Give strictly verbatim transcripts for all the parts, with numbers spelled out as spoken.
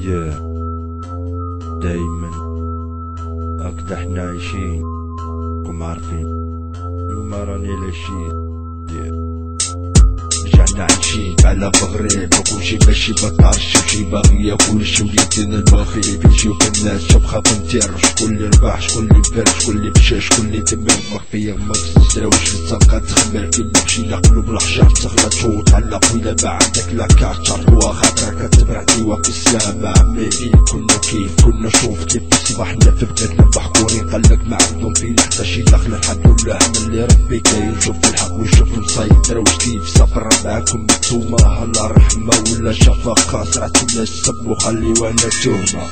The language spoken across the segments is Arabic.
yeah. دايما هكذا احنا عايشين كم عارفين اليوم راني لاشين yeah. رجعنا عايشين على بغريب وكلشي ماشي مطارش وشي باغي ياكل شي وليت انا المغرب يجيو الناس شبخة بنتير شكون اللي ربح شكون اللي بار شكون اللي مشى شكون اللي تمر مخفية ما تستراوش في الزنقة تخمر كيما مشينا قلوب الحجر تغلط شوط على قويلة ما عندك لا كاتشر وخاطرك كتبرع ديوا في السلامة عمي كنا كيف كنا شوف كيف صبحنا في بلادنا محقورين قلق ما عندهم فينا حتى شي دخل الحمد لله من اللي ربي كاين نشوف الحق ونشوف المسيطر وجديد سفر معاكم نتوما هلا رحمة ولا شفقة سرعة الناس سب وخلي وانا توما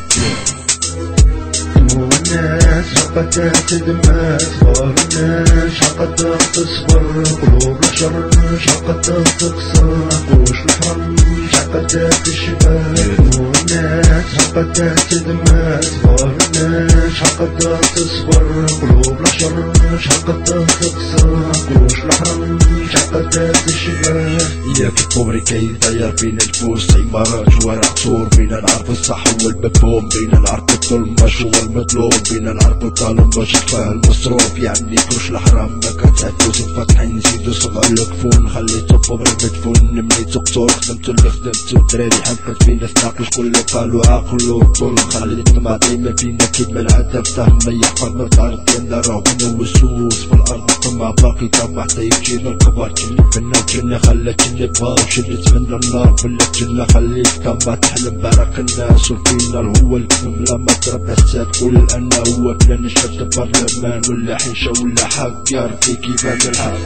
الناس حقتها تدمات صار الناس حقتها تصبر قلوب الشر حقتها تكسر وش الحرم حقتها تشبه الناس حقتها تدمات صار الناس حقتها تصبر قلوب الشر حقتها تكسر وش الحرم حقتها تشبه يا في الطمري كاين داير بين الفوس عمارات ورا قصور بين نعرف الصح والمفهوم بين نعرف الظلم واش هو المطلوب بين نعرف الظالم واش يدفع المصروف يعني كلش الحرام ما كتعدوش فاتحين نزيدو صبع الكفون خليتو الطمري مدفون مليتو قصور خدمتو اللي خدمتو الدراري حبت فينا تناقش كل اللي قالو عقلو طول خليتو مع ديما فينا كيما العادة فهم ما يحفظ من الارض ديالنا راهو نوسوس في الارض طمع باقي طمع حتى يجينا الكبار جني فينا جنة خلات جني بغاو جني تمنى النار بلا جنة خليك طمع تحلم بارك الناس وفينا هو الكلام لا ما تربى تقول انا هو بلان الشد برلمان ولا حيشة ولا حق يا ربي كيفان الحق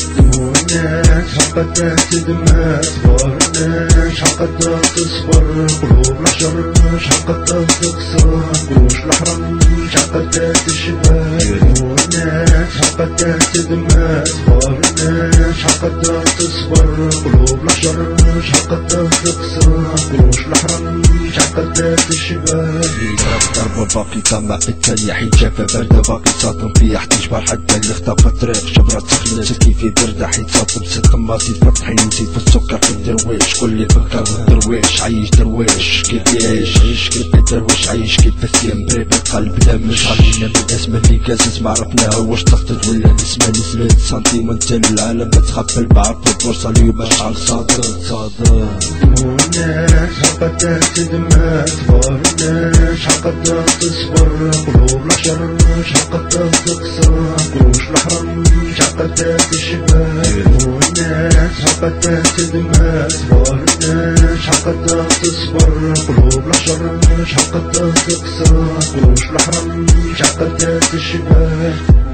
الناس حقتها تدمات صبر الناس حقتها تصبر قلوب الشر حقتها تكسر وش الحرم حقتها تشبه الناس حقتها تدمات صبر الناس حقتها تصبر قلوب الشر حقتها تكسر وش الحرم حقتها تشبه ضربة باقي طمع في الثانية حين شافة باردة باقي ساطم فيها احتجبار حتى اللي اختفى الطريق شبرات سخنة كيفي بردة حين ساطم ست طماطي فتحين نزيد في السكر في الدرويش كل اللي فكر الدرويش عايش درويش كيف يعيش عيش كيف الدرويش عايش كيف السيم بريب القلب دمش خلينا من الاسم اللي كاسس معرفناها واش تخطط ولا نسمة نسبة سنتيمنتال العالم بتخبل بعرف البورصة اليوم شحال صادق صادق الناس حقتها تدمات صبر الناس حقتها تصبر قلوب الشر حقتها تكسر وش الحرم حقتها تشبه الناس حقتها تدمات صبر الناس حقتها تصبر قلوب الشر حقتها تكسر وش الحرم حقتها تشبه